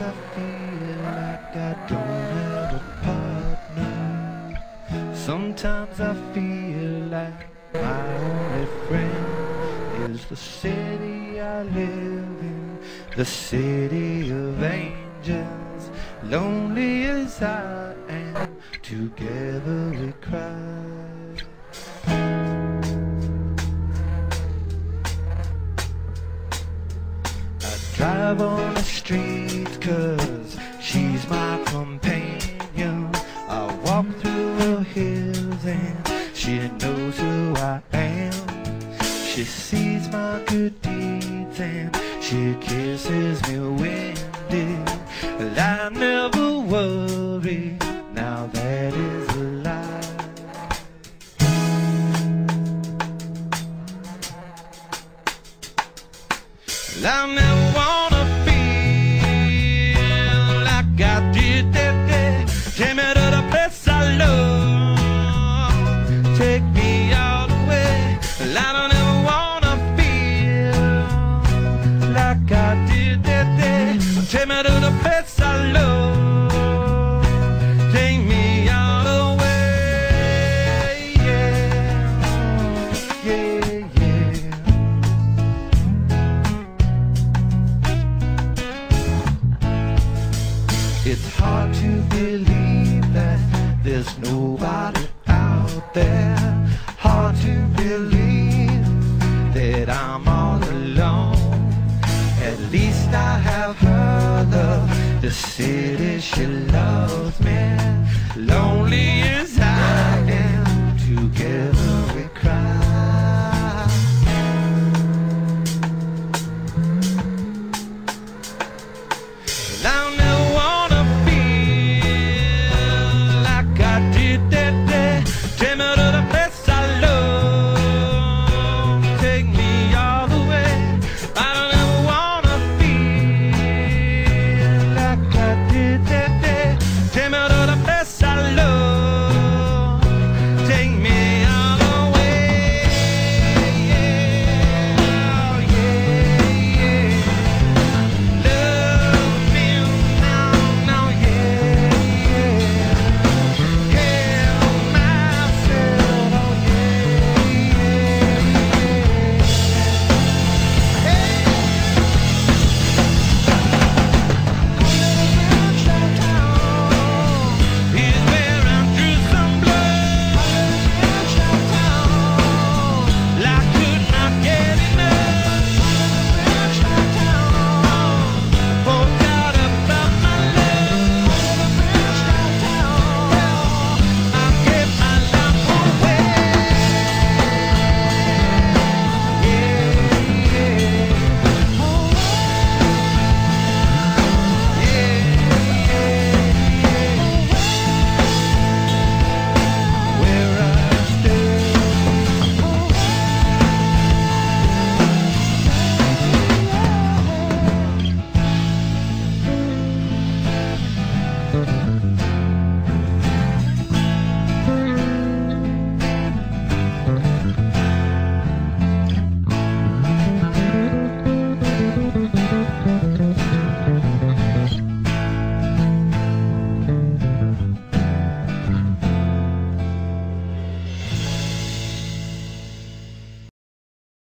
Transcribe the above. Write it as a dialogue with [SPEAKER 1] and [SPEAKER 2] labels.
[SPEAKER 1] I feel like I don't have a partner. Sometimes I feel like my only friend is the city I live in, the city of angels. Lonely as I am, together we cry. I drive on the street 'cause she's my companion. I walk through the hills and she knows who I am. She sees my good deeds and she kisses me windy. I never worry, now that is a lie. I never wanna feel like I did that day. Take me to the place I love, take me all the way. I don't ever wanna feel like I did that day. Take me to the place I love, take me all the way. Yeah, yeah, yeah. It's hard to believe that there's nobody out there. Hard to believe that I'm all alone. At least I have her love, the city she loves me. Lonely as